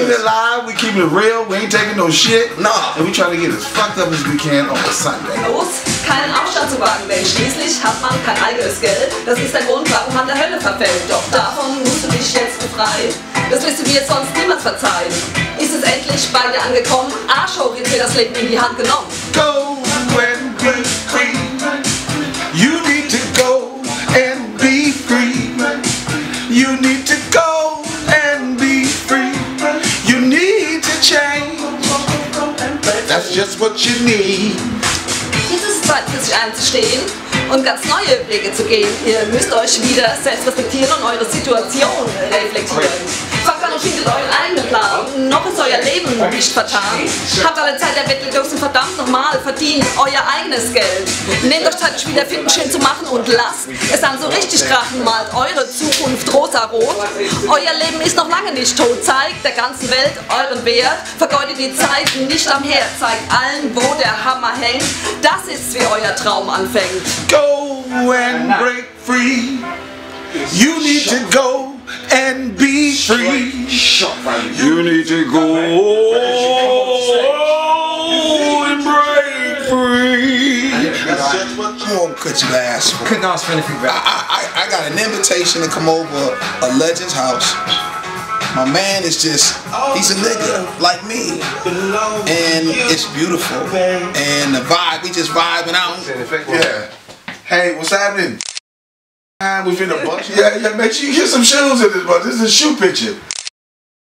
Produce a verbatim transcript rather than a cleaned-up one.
keeping it live, we keeping it real, we ain't taking no shit. Nah. And we trying to get as fucked up as we can on a Sunday. Los, keinen Aufstand zu wagen, denn schließlich hat man kein eigenes Geld. Das ist der Grund, warum man der Hölle verfällt. Doch davon musst du dich jetzt befreien. Das wirst du mir jetzt sonst niemals verzeihen. Ist es endlich bei dir angekommen? Arschhoch, jetzt wird das Leben in die Hand genommen. Go and be free. You need to go and be free. You need to go and be free. You need to change. That's just what you need. Jetzt ist es Zeit für sich einzustehen und ganz neue Wege zu gehen. Ihr müsst euch wieder selbst reflektieren und eure Situation reflektieren. Fangt an und findet euren eigenen Plan. Noch ist euer Leben nicht vertan. Habt alle Zeit der Welt und verdammt nochmal verdient euer eigenes Geld. Nehmt euch Zeit, euch wieder Fittenschön zu machen und lasst es dann so richtig krachen. Malt eure Zukunft rosa-rot. Euer Leben ist noch lange nicht tot. Zeigt der ganzen Welt euren Wert. Vergeudet die Zeit nicht am Herd. Zeigt allen, wo der Hammer hängt. Das ist, wie euer Traum anfängt. Go and break free. You need to go and be free. You need to go and break free. Oh, could you ask for? Couldn't ask for anything better. I, I, I got an invitation to come over a legend's house. My man is just, he's a nigga like me. And it's beautiful. And the vibe, we just vibing out. Yeah. Hey, what's happening? We finna bust. Yeah, yeah, make sure you get some shoes in this, but this is a shoe picture.